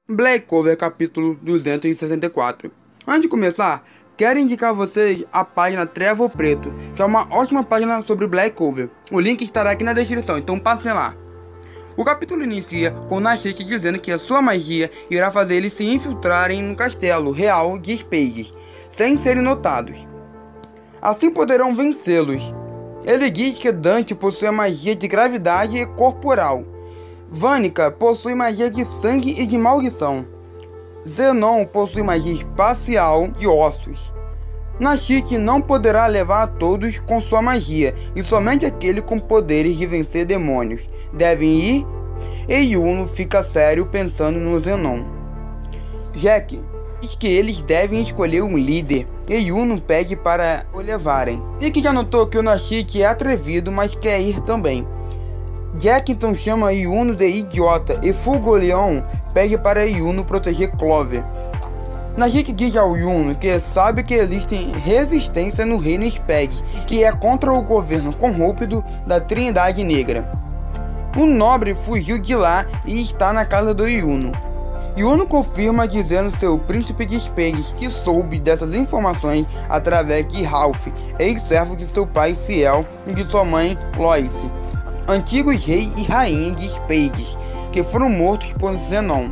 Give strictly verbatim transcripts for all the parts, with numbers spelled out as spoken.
Black Clover capítulo duzentos e sessenta e quatro. Antes de começar, quero indicar a vocês a página Trevor Preto, que é uma ótima página sobre Black Clover. O link estará aqui na descrição, então passem lá. O capítulo inicia com Nashik dizendo que a sua magia irá fazer eles se infiltrarem no castelo real de Spades, sem serem notados. Assim poderão vencê-los. Ele diz que Dante possui a magia de gravidade corporal. Vanica possui magia de sangue e de maldição. Zenon possui magia espacial de ossos. Nashik não poderá levar a todos com sua magia, e somente aquele com poderes de vencer demônios devem ir. E Yuno fica sério pensando no Zenon. Jack diz que eles devem escolher um líder, e Yuno pede para o levarem. Nick já notou que o Nashik é atrevido, mas quer ir também. Jack então chama Yuno de idiota e Fulgoleon pede para Yuno proteger Clover. Nashik diz ao Yuno que sabe que existe resistência no reino Speg, que é contra o governo corrupto da Trindade Negra. O nobre fugiu de lá e está na casa do Yuno. Yuno confirma dizendo seu príncipe de Speg que soube dessas informações através de Ralph, ex-servo de seu pai Ciel e de sua mãe Lois, antigos reis e rainhas de Spades, que foram mortos por Zenon.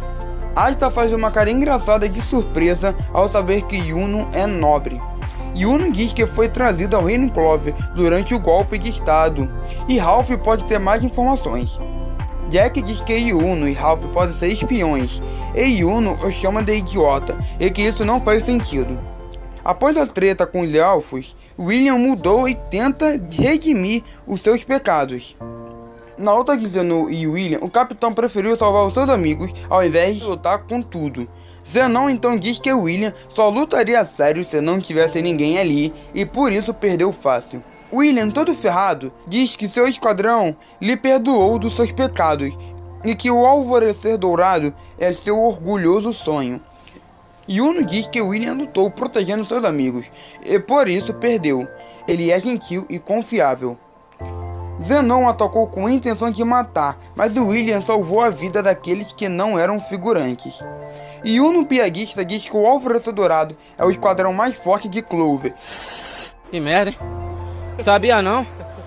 Asta faz uma cara engraçada de surpresa ao saber que Yuno é nobre. Yuno diz que foi trazido ao reino Clover durante o golpe de estado, e Ralph pode ter mais informações. Jack diz que Yuno e Ralph podem ser espiões, e Yuno o chama de idiota, e que isso não faz sentido. Após a treta com os elfos, William mudou e tenta redimir os seus pecados. Na luta de Zenon e William, o capitão preferiu salvar os seus amigos ao invés de lutar com tudo. Zenon então diz que William só lutaria a sério se não tivesse ninguém ali, e por isso perdeu fácil. William, todo ferrado, diz que seu esquadrão lhe perdoou dos seus pecados, e que o alvorecer dourado é seu orgulhoso sonho. Yuno diz que William lutou protegendo seus amigos, e por isso perdeu. Ele é gentil e confiável. Zenon atacou com a intenção de matar, mas William salvou a vida daqueles que não eram figurantes. Yuno piadista diz que o Alvorecer Dourado é o esquadrão mais forte de Clover. Que merda, hein? Sabia não?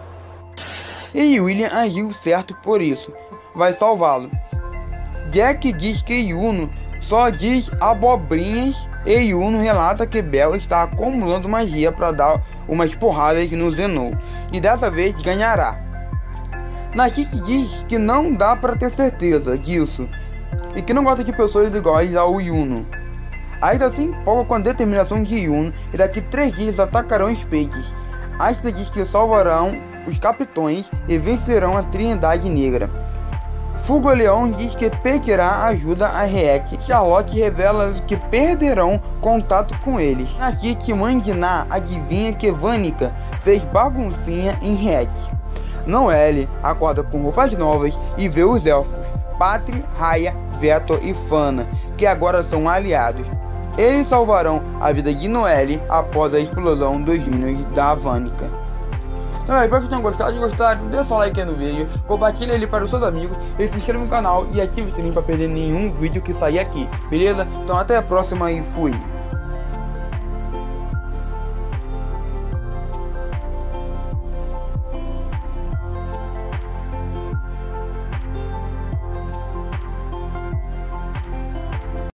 E William agiu certo por isso. Vai salvá-lo. Jack diz que Yuno só diz abobrinhas, e Yuno relata que Bella está acumulando magia para dar umas porradas no Zenon, e dessa vez ganhará. Nashik diz que não dá para ter certeza disso, e que não gosta de pessoas iguais ao Yuno. Ainda se empolga com a determinação de Yuno, e daqui três dias atacarão Spades. Asta diz que salvarão os capitões e vencerão a Trindade Negra. Fulgoleon diz que pedirá ajuda a Reek. Charlotte revela que perderão contato com eles. Nashik Mandiná adivinha que Vanica fez baguncinha em Reek. Noelle acorda com roupas novas e vê os elfos, Patri, Raya, Vetor e Fana, que agora são aliados. Eles salvarão a vida de Noelle após a explosão dos hinos da Vanica. Então é, espero que vocês tenham gostado. Se gostaram, deixa o like aí no vídeo, compartilha ele para os seus amigos e se inscreva no canal e ative o sininho para perder nenhum vídeo que sair aqui, beleza? Então até a próxima e fui!